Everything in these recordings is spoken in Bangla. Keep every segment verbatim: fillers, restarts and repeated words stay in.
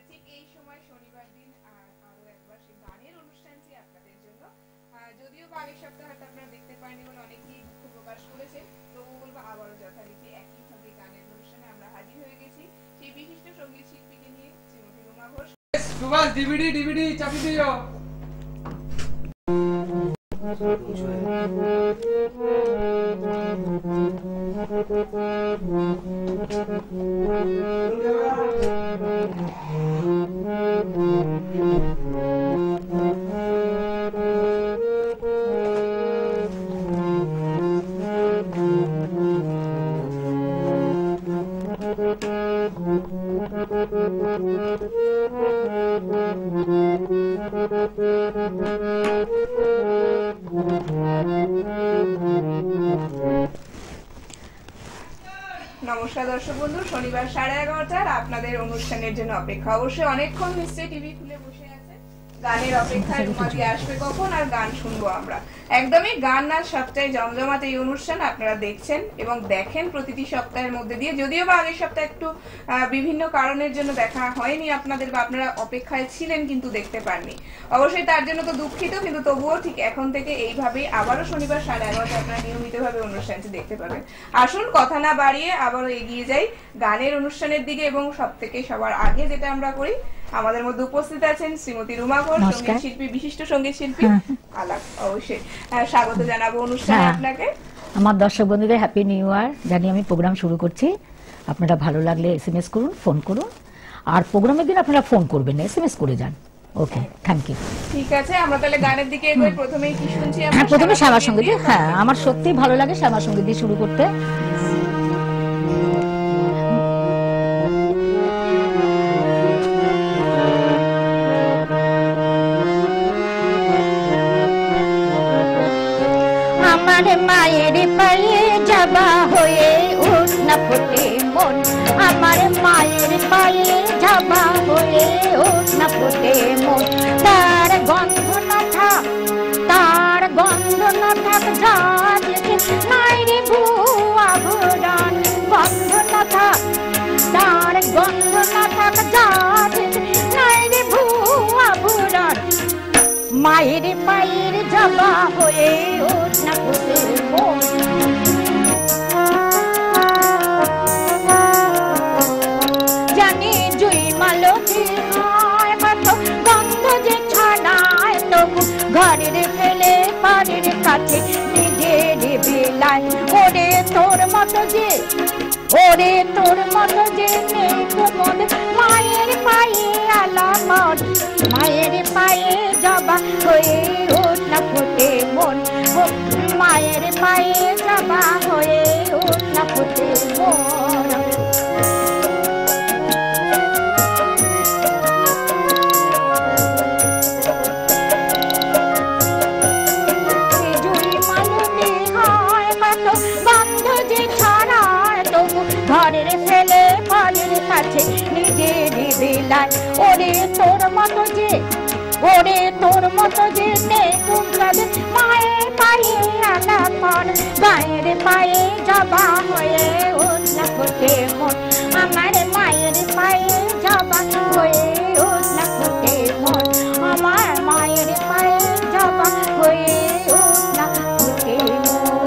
ঠিক এই সময় শনিবার দিন আরো একবার সেই গানের অনুষ্ঠানটি আপনাদের জন্য, যদিও বা আগের সপ্তাহে হয়তো আপনারা দেখতে পারেননি বলে অনেকেই দুঃখ প্রকাশ করেছেন, তবু বলবো আবারও যথারীতি একইভাবে গানের অনুষ্ঠানে আমরা হাজির হয়ে গেছি সেই বিশিষ্ট সঙ্গীত শিল্পীকে নিয়ে, শ্রীমতী রুমা ঘোষ। সুভাষ ডিভিডি ডিভিডি চাপি দিও। নমস্কার দর্শক বন্ধু, শনিবার সাড়ে এগারোটার আপনাদের অনুষ্ঠানের জন্য অপেক্ষা। অবশ্যই অনেকক্ষণ নিশ্চয়ই টিভি খুলে বসে আছে, গানের অপেক্ষায় রুমাদি আসবে কখন আর গান শুনবো আমরা। একদমই গান না সবটাই জমজমাট এই অনুষ্ঠান আপনারা দেখছেন এবং দেখেন প্রতিটি সপ্তাহের মধ্যে দিয়ে, যদিও বা আগের সপ্তাহে একটু বিভিন্ন কারণের জন্য দেখা হয়নি আপনাদের, বা আপনারা অপেক্ষায় ছিলেন কিন্তু দেখতে পাননি, অবশ্যই তার জন্য তো দুঃখিত। কিন্তু তবুও ঠিক এখন থেকে এইভাবেই আবারও শনিবার সাড়ে এগারোটা আপনারা নিয়মিতভাবে অনুষ্ঠানটি দেখতে পাবেন। আসুন কথা না বাড়িয়ে আবারও এগিয়ে যাই গানের অনুষ্ঠানের দিকে, এবং সব থেকে সবার আগে যেটা আমরা করি, আমাদের মধ্যে উপস্থিত আছেন শ্রীমতী রুমা ঘোষ, সঙ্গীত শিল্পী, বিশিষ্ট সঙ্গীত শিল্পী। আলাপ অবশ্যই স্বাগত জানাবো অনুষ্ঠানে আপনাকে। আমার দর্শক বন্ধুদের হ্যাপি নিউ ইয়ার জানি আমি প্রোগ্রাম শুরু করছি। আপনারা ভালো লাগলে এসএমএস করুন, ফোন করুন, আর প্রোগ্রামের দিন আপনারা ফোন করবেন না, এসএমএস করে যান। Okay, thank you. ঠিক আছে, আমরা তাহলে গানের দিকে এগোই। প্রথমেই কি শুনছি আমরা? হ্যাঁ, প্রথমে শ্যামা সঙ্গীত। হ্যাঁ, আমার সত্যিই ভালো লাগে শ্যামা সঙ্গীত দিয়ে শুরু করতে। আমার মায়ের পায়ে যাবা হয়ে উঠ না ফোটে মন, আমার মায়ের পায়ে যাবা হয়ে উঠ না ফোটে মন, তার গন্ধ না থাক, তার গন্ধ না থাক যাদিকে নাই রে ভুয়া ভুরান, গন্ধ না থাক, তার গন্ধ না থাক যাদিকে নাই রে ভুয়া ভুরান, মায়ের পায়ের যাবা হয়ে উঠ না ফোটে মন। জানি জুই মালতি হয় কত গন্ধ যে ছাড়ায়, তবু ঘরের ফেলে বাড়ির কাছে নিজের বেলায়, ওরে তোর মতো যে, ওরে তোর মতো যে নেই কোমল, মায়ের পায়ে আলামত, মায়ের পায়ে যাবা হয়ে উঠ না ফোটে মন, মায়ের পায়ে যাবা হয়ে উঠ না ফোটে মন। ঘরের ফেলে বাড়ির কাছে নিজের বেলায়, ওরে তোর মতো যে, ওরে তোর মতো যে নেই কুমড়াদের, মায়ের পায়ে আলাপন, গায়ের পায়ে যাবা হয়ে উঠ না ফোটে মন, আমার মায়ের পায়ে যাবা হয়ে উঠ না ফোটে মন, আমার মায়ের পায়ে যাবা হয়ে উঠ না ফোটে মন।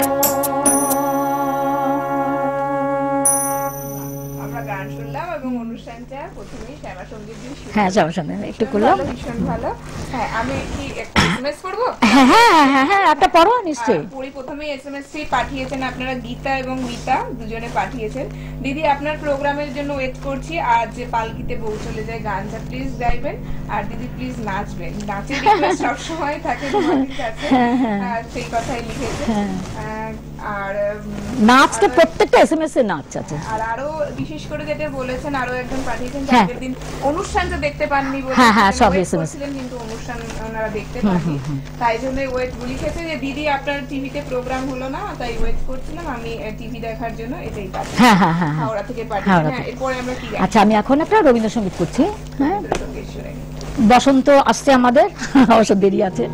হ্যাঁ, শ্যামা সঙ্গীত একটু করলাম। ভীষণ ভালো। হ্যাঁ, আমি কি একটা এসএমএস করব? হ্যাঁ হ্যাঁ হ্যাঁ, একটা পড়ো নিশ্চয়ই। পুরি প্রথমেই এসএমএস টি পাঠিয়েছেন আপনারা, গীতা এবং মিতা দুজনে পাঠিয়েছেন। দিদি, আপনার প্রোগ্রামের জন্য ওয়েট করছি, আজ যে পালকিতে বউ চলে যায় গানটা প্লিজ গাইবেন, আর দিদি প্লিজ নাচবেন, নাচের রিকোয়েস্ট সব সময় থাকে তোমাদের কাছে, সেই কথাই লিখেছে। আর নাচটা প্রত্যেকটা এসএমএস এ নাচ আছে। আর আরো বিশেষ করে যেটা বলেছেন, আরো একজন পাঠিয়েছেন আগের দিন অনুষ্ঠানটা দেখতে পাননি বলে, হ্যাঁ হ্যাঁ সব এসএমএস ছিলেন কিন্তু অনুষ্ঠান ওনারা দেখতে পাননি, তাই জন্য ওয়েট লিখেছে যে দিদি আপনার টিভিতে প্রোগ্রাম হলো না, তাই ওয়েট করছিলাম আমি টিভি দেখার জন্য, এটাই পাঠিয়েছি। হ্যাঁ হ্যাঁ হ্যাঁ, হাওড়া থেকে পাঠিয়েছেন। এরপরে আমরা কি? আচ্ছা, আমি এখন একটা রবীন্দ্রসঙ্গীত করছি। হ্যাঁ, বসন্ত আসছে আমাদের, অবশ্য দেরি আছে।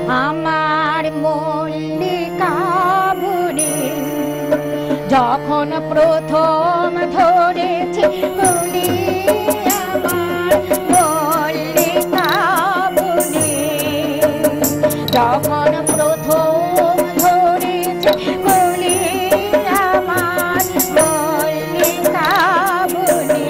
আমার মল্লিকা বুড়ি যখন প্রথম ধরেছে কুলি আমার মল্লিকা বনে, যখন প্রথম ধরেছে কুলি আমার মল্লিকা বনে,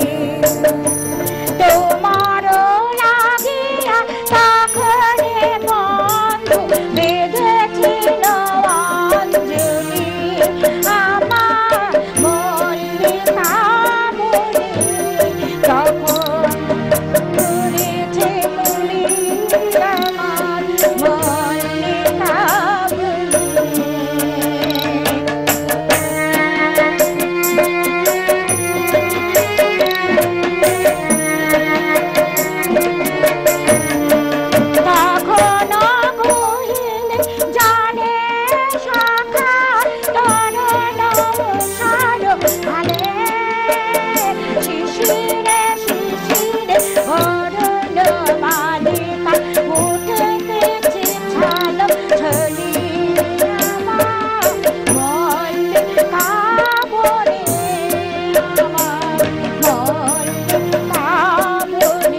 তোমার লাগিয়া তখনে বন্ধু বেঁধেছিল অঞ্জলি আমার মল্লিকা বনে, তখন ধরেছে কুলি আমার মল্লিকা বনে। তখনও কহিলে জানে শাখা তরল সার ভালে, শিশিরে শিশিরে অরল বালিকা উঠতেছে ছাল ছলি আমার মল্লিকা বনে, আমার মল্লিকা বনে।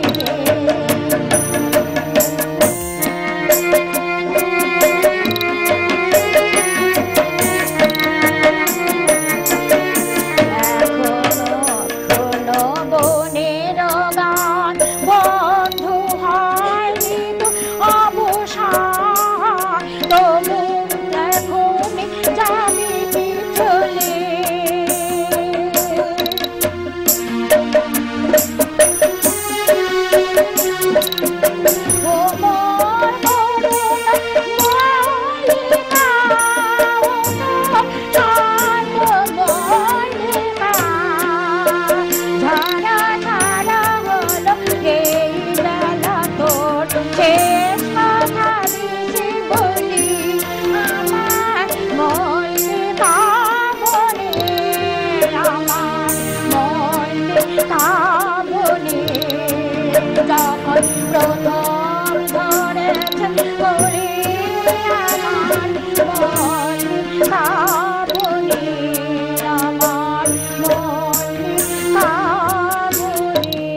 এখনো বনের গান বন্ধু হয়নি তো অবসান, তবু এখনই যাবি কি চলে, ও মোর করুণ মল্লিকা, ও মোর শান্ত মল্লিকা, ঝাড়া ঝাড়া হলো এই বেলা তোর শেষ কথা দিছি বলি আমার মল্লিকা বনে, আমার মল্লিকা বনে, যখন প্রথম ধরেছে কুলি আমার মল্লিকা বনে, আমার মল্লিকা বনে।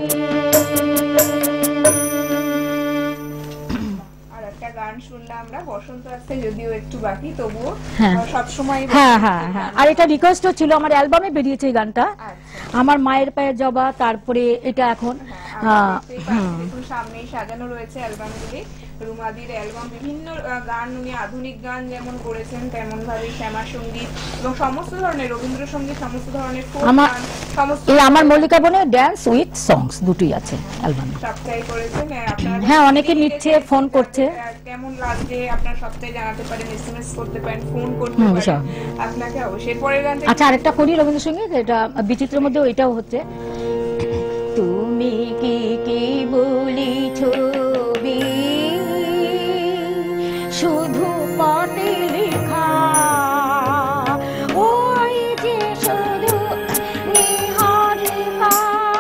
আর একটা গান শুনলাম আমরা, বসন্ত আসতে যদিও একটু বাকি তবুও হ্যাঁ। সব সময় হ্যাঁ হ্যাঁ হ্যাঁ, আর এটা রিকোয়েস্টও ছিল, আমার অ্যালবামে বেরিয়েছে এই গানটা, আচ্ছা। আমার মায়ের পায়ের জবা, তারপরে এটা এখন আমরা দেখতেই পাচ্ছি, দেখুন সামনেই সাজানো রয়েছে অ্যালবামগুলি, রুমাদির অ্যালবাম, বিভিন্ন আহ, গান উনি আধুনিক গান যেমন করেছেন তেমন ভাবে শ্যামা সঙ্গীত এবং সমস্ত ধরনের রবীন্দ্রসঙ্গীত, সমস্ত ধরনের folk আমার- গান, সমস্ত এই আমার মল্লিকা বনে ড্যান্স উইথ সংস দুটোই আছে অ্যালবামে। সবটাই করেছেন। আহ, আপনারা হ্যাঁ, অনেকে নিচ্ছে, ফোন করছে। আহ, কেমন লাগছে আপনার সবটাই জানাতে পারেন, এসএমএস করতে পারেন, ফোন করতে হুম, পারেন সব। আপনাকে অবশ্যই। পরের গান আচ্ছা, আরেকটা করি রবীন্দ্রসঙ্গীত, এটা বিচিত্রের মধ্যে এটাও হচ্ছে, তুমি কি কি বলি ছবি শুধু পটে লেখা, ওই যে শুধু নিহারিকা,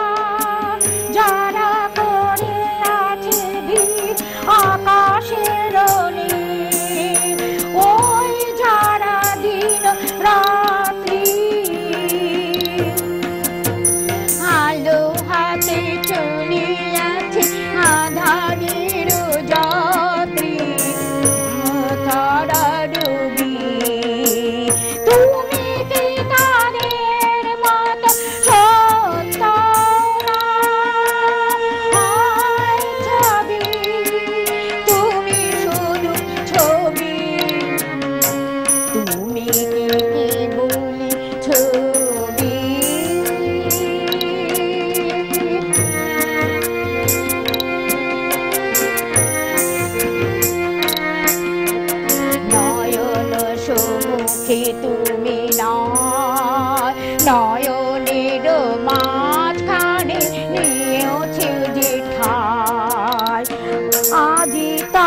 যারা করে আছে ভিড় আকাশের নীল, ওই যারা দিন রাত্রি আলো হাতে চলিয়াছে আধারের যাত্রী, তারা ডুবি তুমি কি তাদের মতো সত্য না? আয় ছবি, তুমি শুধু ছবি, তুমি কি কি বলি ছবি, নয়ন সম্মুখে তুমি নয়, নয়নের মাঝখানে নিয়েছে যে ঠাই, আজি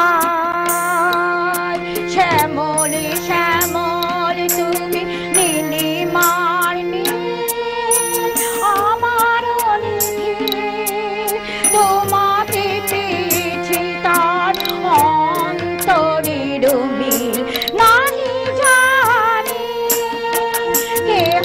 তাই শ্যামলে শ্যামল তুমি নীলিমার নীল, আমার লিখে তোমাকে পেয়েছি তার অন্তরের মিল, নাহি জানি কে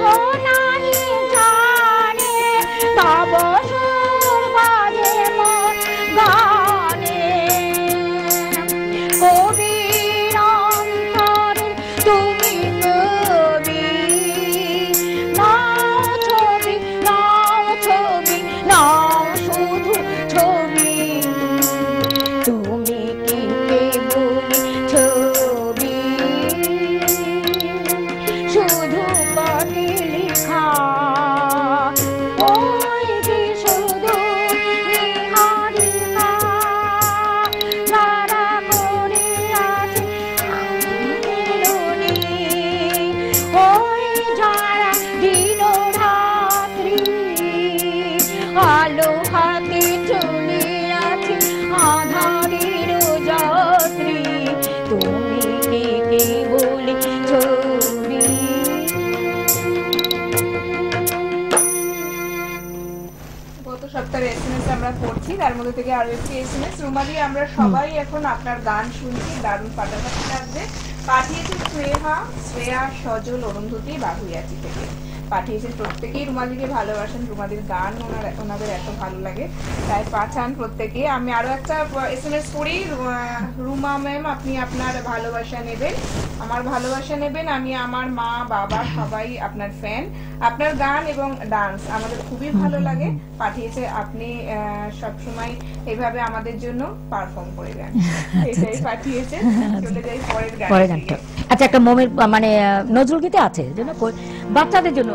তার মধ্যে থেকে আরো একটি এসএমএস। রুমালি আমরা সবাই এখন আপনার গান শুনছি, দারুণ ফাটাফাটি লাগছে। পাঠিয়েছে শ্রেয়া শ্রেয়া সজল অরুন্ধতী বাহুইয়াটি থেকে পাঠিয়েছেন। প্রত্যেকেই রুমালিকে ভালোবাসেন, রুমালির গান ওনার ওনাদের এত ভালো লাগে তাই পাঠান প্রত্যেকে। আমি আরো একটা এসএমএস করি। রুমা ম্যাম, আপনি আপনার ভালোবাসা নেবেন, আমার ভালোবাসা নেবেন। আমি আমার মা বাবা সবাই আপনার ফ্যান, আপনার গান এবং ডান্স আমাদের খুবই ভালো লাগে। পাঠিয়েছে আপনি সব সময় এইভাবে আমাদের জন্য পারফর্ম করে দেন, এটাই পাঠিয়েছে। চলে যাই পরের গানটা। আচ্ছা, একটা মোমের মানে নজরুল গীতে আছে যেন বাচ্চাদের জন্য।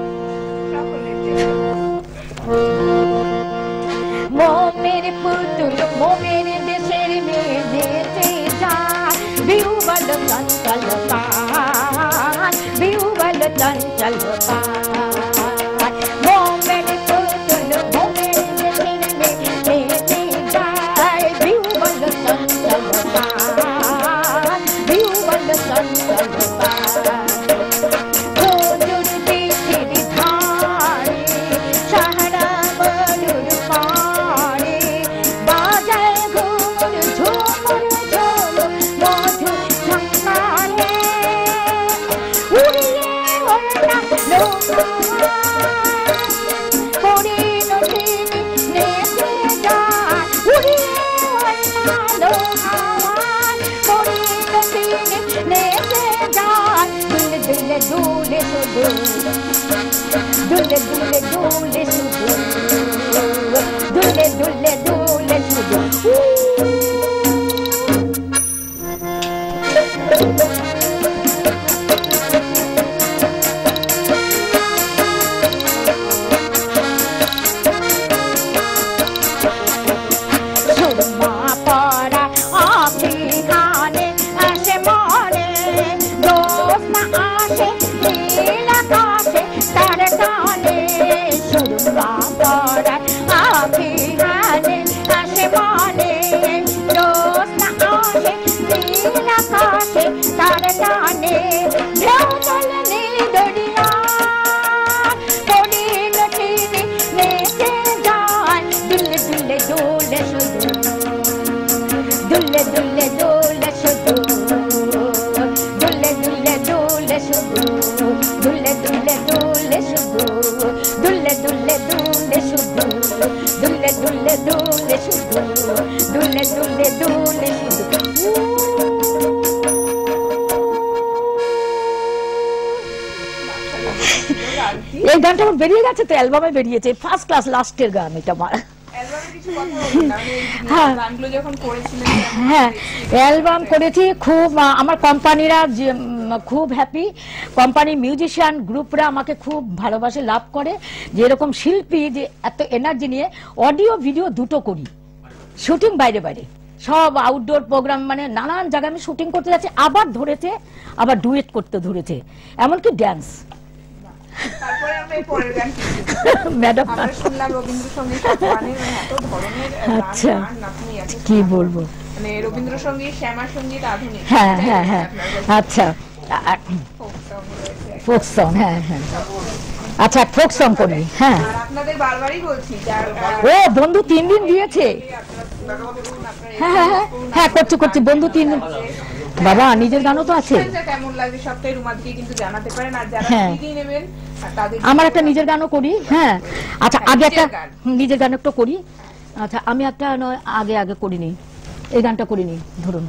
মোমের পুতুল মোমের দেশের মেয়ে যেতে যায়, বিউবল চঞ্চল পান বিউবল চঞ্চল পান। মোমের পুতুল মোমের দেশের মেয়ে যেতে যায়, বিউবল চঞ্চল পান বিউবল চঞ্চল পান। Dule dule dule sudu, dule dule dule sudu. Surma para aaphi khane aise mone, dost na aase neela kaashe tar kaane. Surma para aaphi khane aise mone, dost na aase neela kaashe tar kaane. Bhyodal nili doriya kodi gatini nete jaan, dule dule dule sudu, dule dule dule sudu, dule dule dule sudu, dule dule dule sudu, dule dule dule sudu, dule dule dule sudu, dule dule dule sudu. এই গানটা আমার বেরিয়ে গেছে তো, অ্যালবামে বেরিয়েছে, ফার্স্ট ক্লাস লাস্টের গান এটা আমার। হ্যাঁ, অ্যালবাম করেছি খুব, আমার কোম্পানিরা খুব হ্যাপি, কোম্পানি মিউজিশিয়ান গ্রুপরা আমাকে খুব ভালোবাসে, লাভ করে যে এরকম শিল্পী যে এত এনার্জি নিয়ে অডিও ভিডিও দুটো করি, শুটিং বাইরে বাইরে সব আউটডোর প্রোগ্রাম, মানে নানান জায়গায় আমি শুটিং করতে যাচ্ছি, আবার ধরেছে, আবার ডুয়েট করতে ধরেছে, এমনকি ড্যান্স। তারপরে আমরা এই পরের গান ম্যাডাম আমরা শুনলাম রবীন্দ্রসঙ্গীত গানের এত ধরনের আচ্ছা গান, আপনি এত কি বলবো, মানে রবীন্দ্রসঙ্গীত, শ্যামা সঙ্গীত, আধুনিক। হ্যাঁ হ্যাঁ হ্যাঁ আচ্ছা, ফোক সং, হ্যাঁ হ্যাঁ আচ্ছা ফোক সং করি। হ্যাঁ, আর আপনাদের বারবারই বলছি, যার ও বন্ধু তিন দিন দিয়েছে। হ্যাঁ হ্যাঁ হ্যাঁ করছি করছি, বন্ধু তিন দিন। বাবা নিজের গানও তো আছে, কেমন লাগে সবটাই রুমাদিকে কিন্তু জানাতে পারেন। আর যারা সিডি নেবেন তাদের আমার একটা নিজের গানও করি। হ্যাঁ আচ্ছা, আগে একটা নিজের গান একটা করি। আচ্ছা আমি একটা নয় আগে আগে করিনি, এই গানটা করিনি। ধরুন,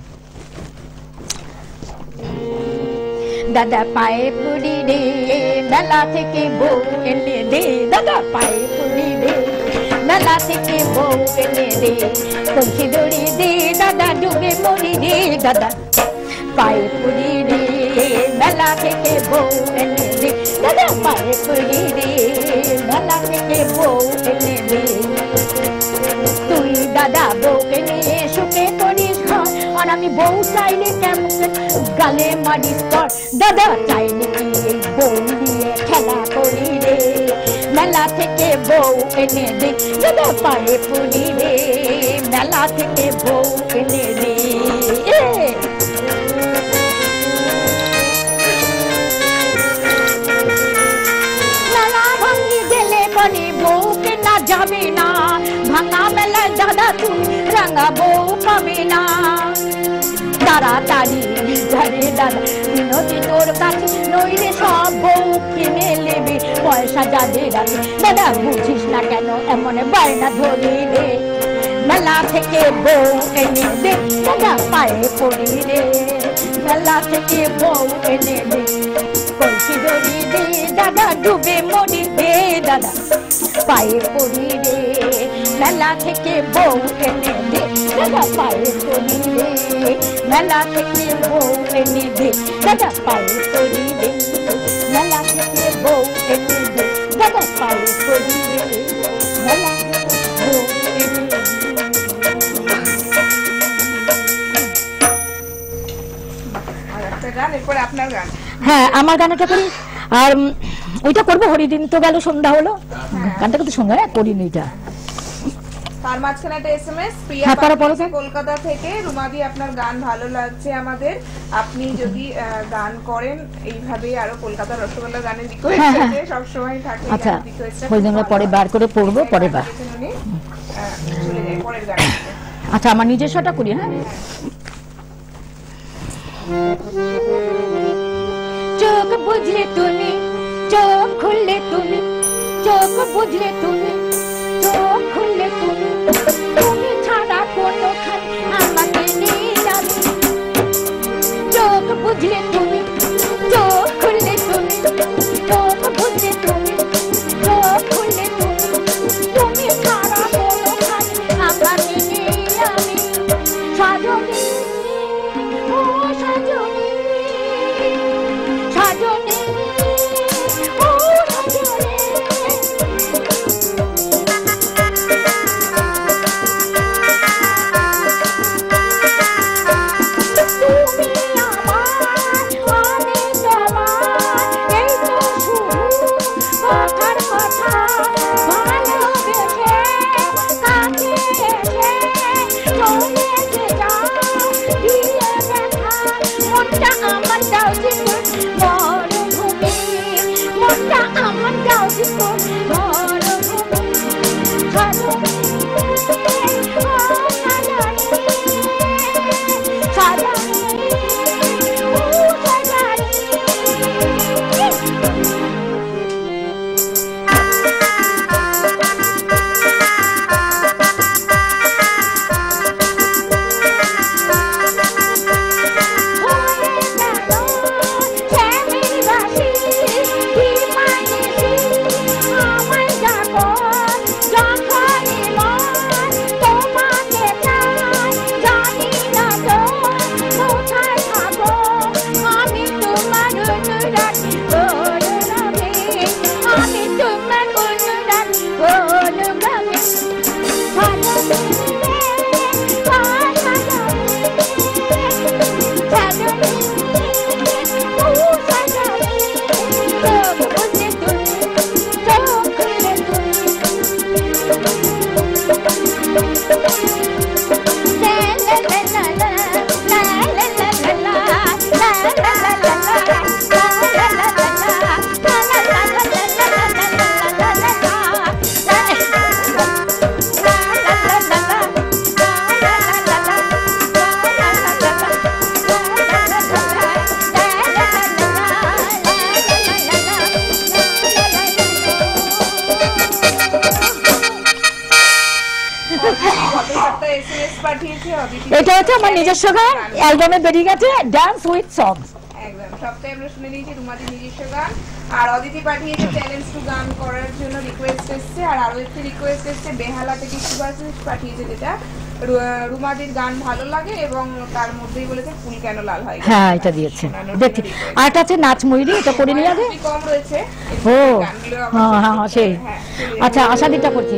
দাদা পায়ে পুরি রে, মেলা থেকে বউ এনে দে, দাদা পায়ে পুরি রে, মেলা থেকে বউ এনে দে, কলসি দড়ি দে, দাদা ডুবে মরি রে, দাদা পায়ে পুরি রে, মেলা থেকে বউ এনে দে, দাদা পায়ে পুরি রে, মেলা থেকে বউ এনে দে। তুই দাদা বউকে নিয়ে সুখে করিস ঘর, আর আমি বউ চাইলে কেমন গালে মারিস কর, দাদা চাইলে কি বউ নিয়ে খেলা করি রে, মেলা থেকে বউ এনে দে, দাদা পায়ে পুরি রে, মেলা থেকে বউ এনে দে। মেলা ভাঙি গেলে বলি বউকে না যাবে না, ভাঙা মেলা বউ পাবে না তাড়াতাড়ি ঘরে দাদা বিনতি তোর কাছে নইলে সব বউ কিনে নেবে পয়সা যাদের আছে দাদা বুঝিস না কেন এমন বায়না ধরি রে মেলা থেকে বউ এনে দে দাদা পায়ে পড়ি রে মেলা থেকে বউ এনে দে কলসি ধরি দে দাদা ডুবে মরি দে দাদা পায়ে পড়ি রে মেলা থেকে বউ এনে দে দাদা পায়ে পড়ি রে মেলা থেকে বউ এনে দে দাদা পায়ে পড়ি রে মেলা থেকে বউ এনে দে দাদা পায়ে পড়ি রে মেলা থেকে বউ এনে দে। হ্যাঁ আমার গানটা করি আর ওইটা করবো হরিদিন তো গেল সন্ধ্যা হলো গানটা কিন্তু সন্ধ্যা করিনি এটা তার মাঝখানে একটা এসএমএস প্রিয়া হ্যাঁ, তারা বলো তো। কলকাতা থেকে রুমাদি আপনার গান ভালো লাগছে আমাদের আপনি যদি আহ, গান করেন এইভাবে আরো কলকাতা রসগোল্লা গানের রিকোয়েস্ট হ্যাঁ, হ্যাঁ। আছে সব সময় থাকে আচ্ছা গানের request-টা ওই খুব জন্য ভালো পরে লাগে। বার করে পড়বো পরে বার পাঠিয়েছেন উনি। আহ, চলে যাই পরের গান আচ্ছা আমার নিজস্বটা করি হ্যাঁ চোখ বুঝলে তুমি চোখ খুললে তুমি চোখ বুঝলে তুমি চোখ খুললে তুমি তুমি ছাড়া কোনোখানে আমাকে নিয়ে যাবে চোখ বুঝলে তুমি চোখ খুললে তুমি চোখ বুঝলে তুমি চোখ খুললে তুমি তুমি ছাড়া কোনোখানে আমাকে নিয়ে যাবে সাজনী ও সাজনী সাজনী ও সাজনী এটা হচ্ছে আমার নিজস্ব গান অ্যালবামে বেরিয়ে গেছে ডান্স উইথ সংস একদম সবটাই আমরা শুনে নিয়েছি রুমাদি নিজস্ব গান আর অদিতি পাঠিয়েছে চ্যালেঞ্জ টু গান করার জন্য রিকোয়েস্ট এসেছে আর আরো একটি রিকোয়েস্ট এসেছে বেহালা থেকে সুভাষিস পাঠিয়েছে যেটা রু- রুমাদির গান ভালো লাগে এবং তার মধ্যেই বলেছে ফুল কেন লাল হয় হ্যাঁ এটা দিয়েছে দেখছি আর একটা আছে নাচ ময়ূরী এটা করে নিয়ে আগে খুবই কম রয়েছে ও গানগুলো হ্যাঁ হ্যাঁ হ্যাঁ সেই হ্যাঁ, চলে যাই। আচ্ছা আশাদিটা করছি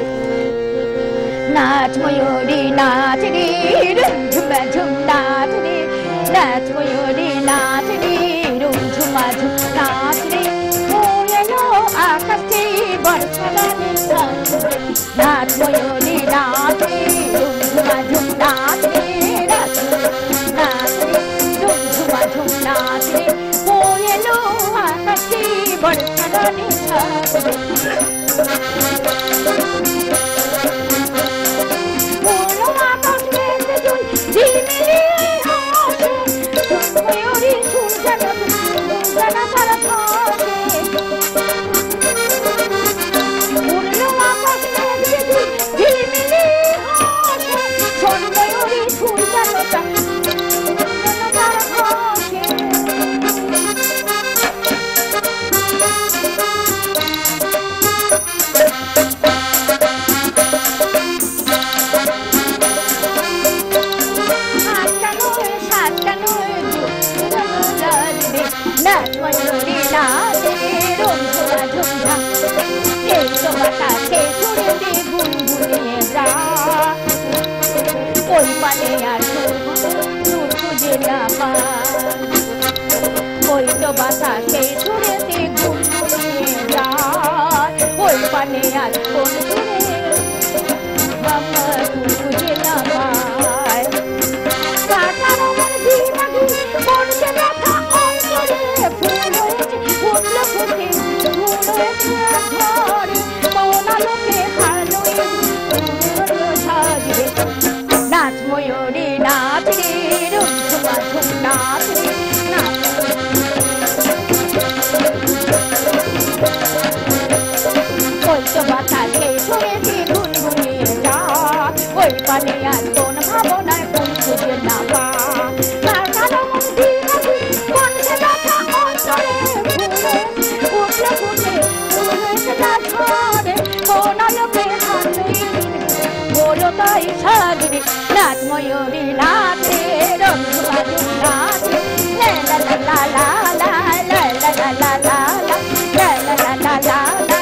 নাচ ময়ূরী নাচ রে রুম ঝুমা ঝুম নাচ রে নাচ ময়ূরী নাচ রে রুম ঝুমা ঝুম নাচ রে এলো আকাশে বর্ষা গানে নাচ ময়ূরী নাচ রে রুম ঝুমা ঝুম নাচ রে নাচ নাচ রে রুম ঝুমা ঝুম নাচ রে এলো আকাশে বর্ষা গানে বড় আকাশ নাচ ময়ূরী নাচে রুমঝুমা ঝুমঝা এই তো বাতাসে ছুড়ে দে গুনগুনিয়ে যা ওই পানে আর সুর খুঁজে না পায় ওই তো বাতাসে ছুড়ে দে গুনগুনিয়ে যা ওই পানে আর কোন ছুড়ে বাবা খুঁজে না পায় কাটানো মন দিমাগি পড়ছে ব্যথা অন্তরে ফুল হয়েছে ফুটল ফুটে ফুল হয়েছে ধরে মনা লোকে হালোয় সাজরে নাচ ময়ূরী নাচ রে রুমঝুমা ঝুম নাচ রে নাচ ওই তো বাতাসে ছুঁড়েছে গুনগুনিয়ে যা ওই পানে আর কোন ভাবনায় কোন খুঁজে না পা কারখানা মন্দির নদী কোনছে ব্যথা অন্তরে ফুলে উঠলে ফুটে ফুলেছে না ঝরে কোন লোকে হাতই বড় তাই সাজরে নাচ ময়ূরী নাচ রে রুমঝুমা ঝুম নাচ রে লা লা লা লা লা লা লা লা লা লা লা লা লা লা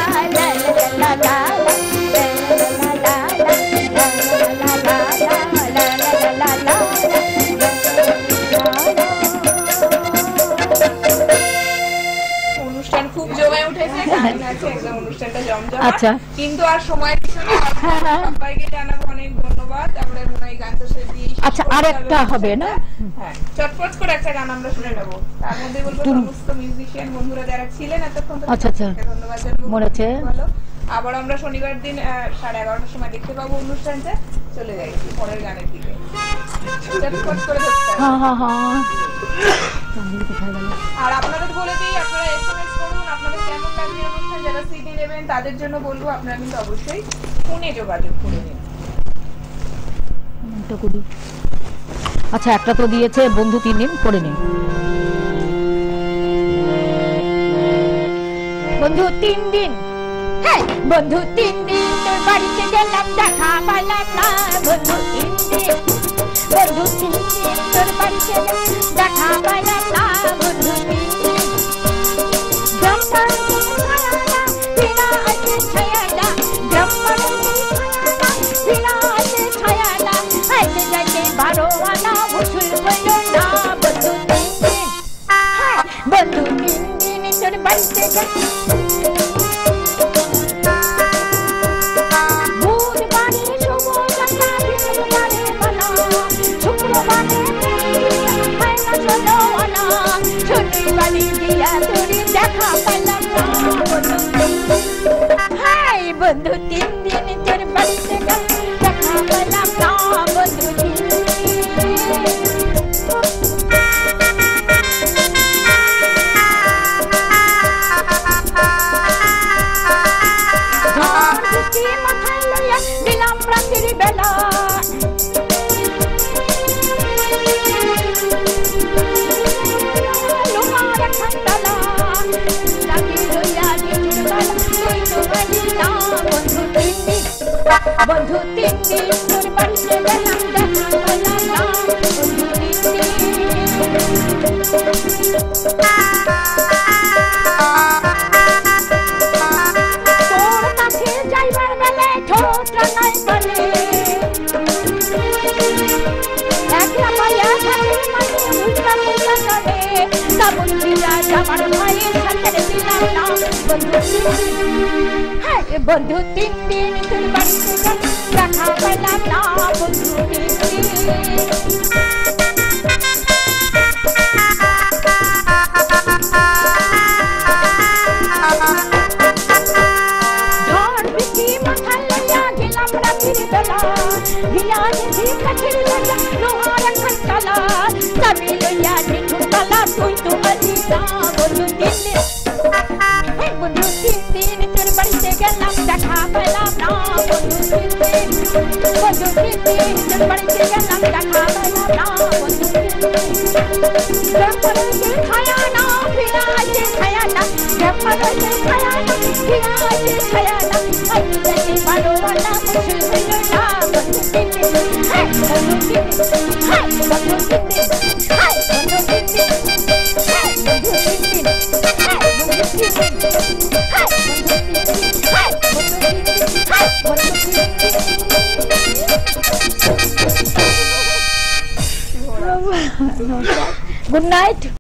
অনুষ্ঠান খুব জমে উঠেছে, গান আছে একদম অনুষ্ঠানটা জমজমাট। আচ্ছা। কিন্তু আর সময় কিছু নেই, সবাইকে জানাবো অনেক ধন্যবাদ। আমরা মনে হয় গানটা শেষ দিয়ে আচ্ছা, আরেকটা হবে না? হ্যাঁ, চটপট করে একটা গান আমরা শুনে নেবো। তার মধ্যে বলবো সমস্ত মিউজিশিয়ান বন্ধুরা যারা ছিলেন এতক্ষণ ধরে আচ্ছা, আচ্ছা। তাদেরকে ধন্যবাদ জানাবো। মনে আছে। ভালো। আবার আমরা শনিবার দিন আহ, সাড়ে এগারোটার সময় দেখতে পাবো অনুষ্ঠানটা। চলে যাই পরের গানের দিকে। চটপট করে ধরতে হবে। হ্যাঁ হ্যাঁ হ্যাঁ কোথায় গেল? আর আপনাদের বলে দিই, আপনারা এসএমএস করুন আপনাদের কেমন লাগছে অনুষ্ঠান। যারা সিডি নেবেন তাদের জন্য বলবো আপনারা কিন্তু অবশ্যই ফোনে যোগাযোগ করে নিন। আচ্ছা, একটা তো দিয়েছে বন্ধু তিন দিন করে নিন। বন্ধু তিন দিন, হ্যাঁ বন্ধু তিন দিন তোর বাড়িতে গেলাম দেখা পাইলাম না। বন্ধু তিন দিন, বন্ধু তিন দিন তোর বাড়িতে গেলাম দেখা পাইলাম না। বন্ধু তিন দিন ব্রহ্মার ছায়াটা বিনা আছে ছায়াটা, ব্রহ্মার ছায়াটা বিনা আছে ছায়াটা, আইতে যাইতে বারো আনা ভুল হইল না। বন্ধু তিন দিন, হ্যাঁ বন্ধু তিন দিন তোর বাড়িতে গেলাম বন্ধু তিন দিন তোর বাড়িতে গেলাম দেখা পেলাম না। বন্ধু তিন মাথায় লইয়া দিলাম রাতের বেলা, লোহার খান্ডালা রাতে লইয়া দিনের বেলা তুই তো বাড়ি না। বন্ধু তিন দিন, বন্ধু তিন দিন তোর বাড়িতে গেলাম দেখা পেলাম না। বন্ধু তিন তোর কাছে যাইবার বেলে ঠোঁট রাঙাই বলে, একলা পাইয়া ঘাটের মাঝে উল্টা পুল্টা চলে, সাবুন দিয়া যাবার ভয়ে সাথে দিলাম না। বন্ধু তিন দিন, হ্যাঁ বন্ধু তিন দিন তোর বাড়িতে গেলাম দেখা পেলাম না। বন্ধু তিন দিন ঝড় বৃষ্টি মাথায় লইয়া গেলাম রাতের বেলা, গিয়া দেখি কাঠের লইয়া লোহার খানতলা, চাবি লইয়া দেখুন তলা তুই তো আলি না। বন্ধু তিন দিন, হ্যাঁ বন্ধু তিন দিন তোর বাড়িতে গেলাম দেখা পেলাম না। বন্ধু তিন দিন, বন্ধু তিন দিন তোর বাড়িতে গেলাম দেখা পেলাম না। বন্ধু তিন দিন ব্রহ্মরতে ছায়া না ফিরা আছে ছায়া না, ব্রহ্মরতে ছায়া না ফিরা আছে ছায়া না, আমি যাকে পারো না মুশকিল হইল না। বন্ধু তিন দিন, হ্যাঁ বন্ধু তিন দিন, হ্যাঁ বন্ধু তিন দিন, হ্যাঁ বন্ধু তিন দিন, হ্যাঁ বন্ধু তিন দিন। Good night.